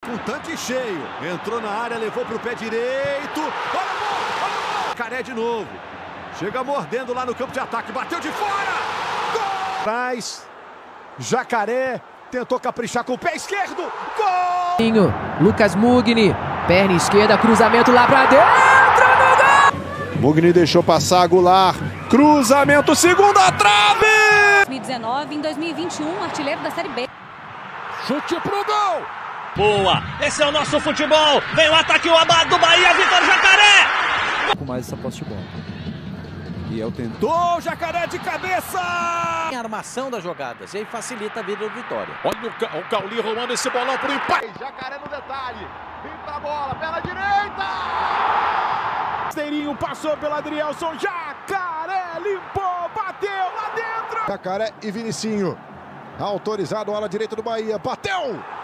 com o tanque cheio. Entrou na área, levou para o pé direito. Olha a bola, olha a bola. Jacaré de novo. Chega mordendo lá no campo de ataque. Bateu de fora. Gol! Traz. Jacaré tentou caprichar com o pé esquerdo. Gol! Lucas Mugni. Perna esquerda, cruzamento lá pra dentro. No gol! Mugni deixou passar, Goulart. Cruzamento, segunda trave! 2019, em 2021, artilheiro da Série B. Chute pro gol! Boa! Esse é o nosso futebol! Vem o ataque, o abado do Bahia, Vitor Jacaré! Com mais essa posse de bola. Biel tentou, Jacaré de cabeça! A armação das jogadas, e aí facilita a vida do Vitória. Olha o Cauli rolando esse bolão pro empate. Jacaré no detalhe. Vem pra bola, pela direita! Steirinho passou pelo Adrielson. Jacaré limpou, bateu lá dentro. Jacaré e Vinicinho. Autorizado, ala direita do Bahia. Bateu!